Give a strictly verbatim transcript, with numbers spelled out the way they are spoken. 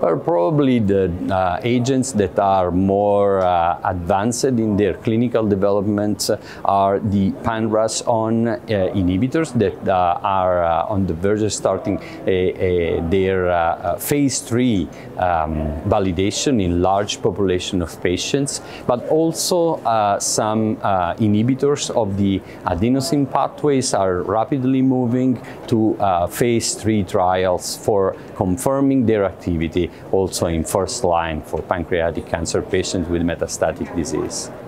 Well, probably the uh, agents that are more uh, advanced in their clinical development are the Pan-R A S on uh, inhibitors that uh, are uh, on the verge of starting a, a, their uh, phase three um, validation in large population of patients, but also uh, some uh, inhibitors of the adenosine pathways are rapidly moving to uh, phase three trials for confirming their activity also in first line for pancreatic cancer patients with metastatic disease.